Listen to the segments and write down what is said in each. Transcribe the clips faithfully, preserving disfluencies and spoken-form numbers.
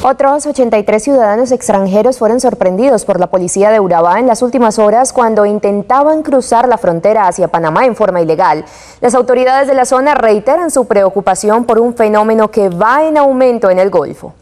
Otros ochenta y tres ciudadanos extranjeros fueron sorprendidos por la policía de Urabá en las últimas horas cuando intentaban cruzar la frontera hacia Panamá en forma ilegal. Las autoridades de la zona reiteran su preocupación por un fenómeno que va en aumento en el Golfo.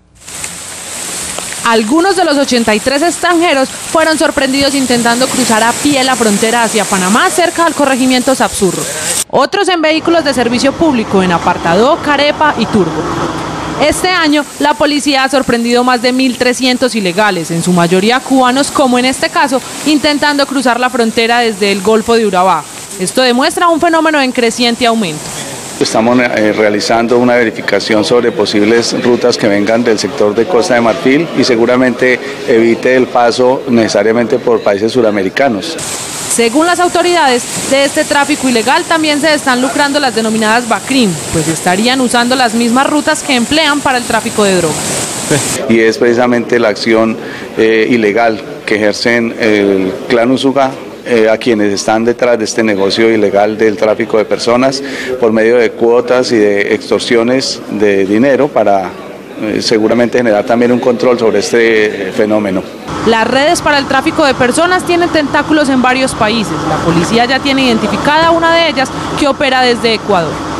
Algunos de los ochenta y tres extranjeros fueron sorprendidos intentando cruzar a pie la frontera hacia Panamá cerca del corregimiento Sapsurro. Otros en vehículos de servicio público en Apartadó, Carepa y Turbo. Este año, la policía ha sorprendido más de mil trescientos ilegales, en su mayoría cubanos, como en este caso, intentando cruzar la frontera desde el Golfo de Urabá. Esto demuestra un fenómeno en creciente aumento. Estamos eh, realizando una verificación sobre posibles rutas que vengan del sector de Costa de Marfil y seguramente evite el paso necesariamente por países suramericanos. Según las autoridades, de este tráfico ilegal también se están lucrando las denominadas BACRIM, pues estarían usando las mismas rutas que emplean para el tráfico de drogas. Y es precisamente la acción eh, ilegal que ejercen el clan Usuga eh, a quienes están detrás de este negocio ilegal del tráfico de personas por medio de cuotas y de extorsiones de dinero para eh, seguramente generar también un control sobre este eh, fenómeno. Las redes para el tráfico de personas tienen tentáculos en varios países. La policía ya tiene identificada una de ellas que opera desde Ecuador.